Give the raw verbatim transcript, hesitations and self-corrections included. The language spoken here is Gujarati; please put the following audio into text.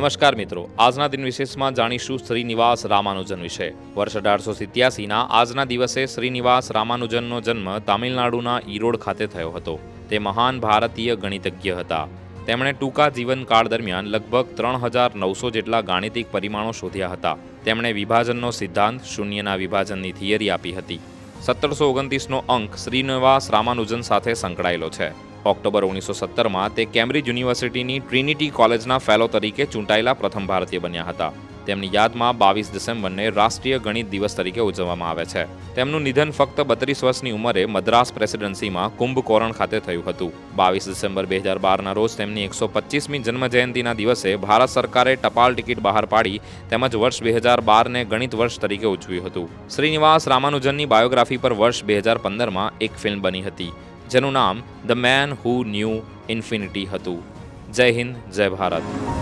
નમસ્કાર મિત્રો, આજના દિન વિશેષમાં જાણીશું શ્રીનિવાસ રામાનુજન વિશે। વર્ષ અઢારસો સિત્યાસીના આજના દિવસે શ્રીનિવાસ રામાનુજનનો જન્મ તામિલનાડુના ઈરોડ ખાતે થયો હતો। તે મહાન ભારતીય ગણિતજ્ઞ હતા। તેમણે ટૂંકા જીવનકાળ દરમિયાન લગભગ ત્રણ હજાર નવસો જેટલા ગાણિતિક પરિમાણો શોધ્યા હતા। તેમણે વિભાજનનો સિદ્ધાંત, શૂન્યના વિભાજનની થિયરી આપી હતી। સત્તરસો ઓગણત્રીસનો અંક શ્રીનિવાસ રામાનુજન સાથે સંકળાયેલો છે। ઓક્ટોબર ઓગણીસો સત્તરમાં તે કેમ્બ્રિજ યુનિવર્સિટીની ટ્રિનિટી કોલેજના ફેલો તરીકે ચૂંટાયેલા પ્રથમ ભારતીય બન્યા હતા। તેમની યાદમાં બાવીસ ડિસેમ્બરને રાષ્ટ્રીય ગણિત દિવસ તરીકે ઉજવવામાં આવે છે। તેમનું નિધન ફક્ત બત્રીસ વર્ષની ઉંમરે મદ્રાસ પ્રેસિડેન્સીમાં કુંભકોરણ ખાતે થયું હતું। બાવીસ ડિસેમ્બર બે હજાર બારના રોજ તેમની એકસો પચીસમી જન્મજયંતિના દિવસે ભારત સરકારે ટપાલ ટિકિટ બહાર પાડી તેમજ વર્ષ બે હજાર બારને ગણિત વર્ષ તરીકે ઉજવ્યું હતું। શ્રીનિવાસ રામાનુજનની બાયોગ્રાફી પર વર્ષ બે હજાર પંદરમાં એક ફિલ્મ બની હતી, જેનું નામ the man who knew infinity હતું। જય હિન્દ, જય ભારત।